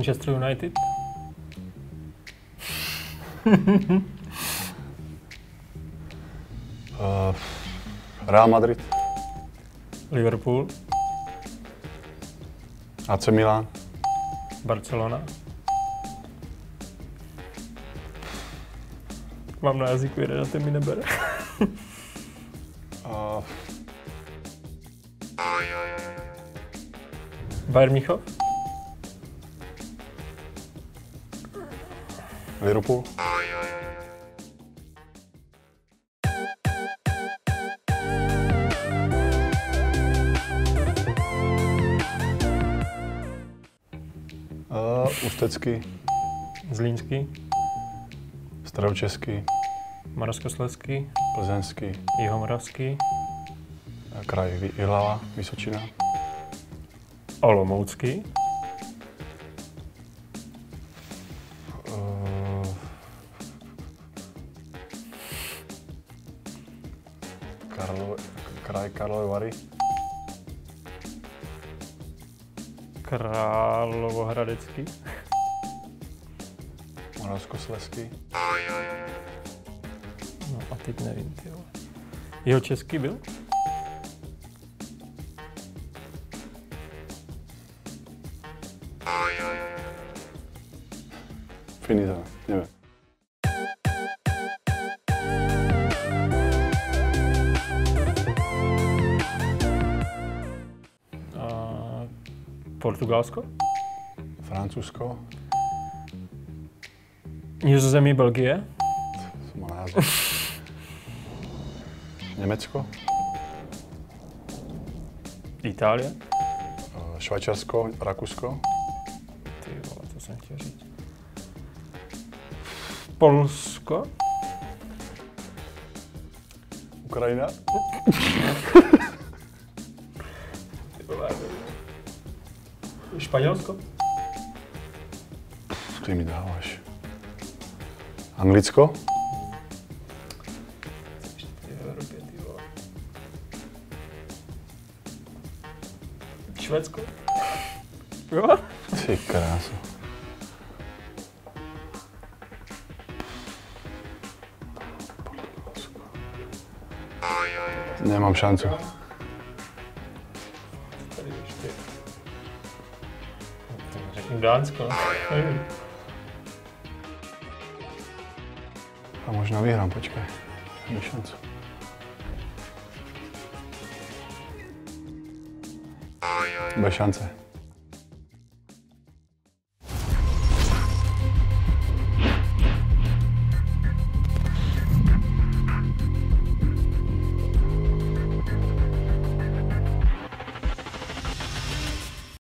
Manchester United. Real Madrid. Liverpool. AC Milan. Barcelona. Mám na jazyku jeden a ten mi nebere. Bayern Mnichov. Liverpool. Ústecký. Zlínský. Středočeský. Moravskoslezský. Plzeňský. Jihomoravský. Kraj Jihlava, Vysočina. Olomoucký. Kraj Karlovy Vary. Královohradecký. Moravskoslezský. No a teď nevím, ty vole. Jihočeský byl? Finita, nevím. Portugalsko? Francouzsko. Nizozemí, Belgie? Co má název? Německo. Itálie? Švajčarsko, Rakousko. Ty vole, co jsem chtěl říct. Polsko? Ukrajina. Španělsko? Ty mi dáváš. Anglicko. Švédsko? Jo? Ty krása. Nemám šancu. Tady ještě. Řeknu Dánsko. A možná vyhrám, počkej. Mám šancu. Bez šance.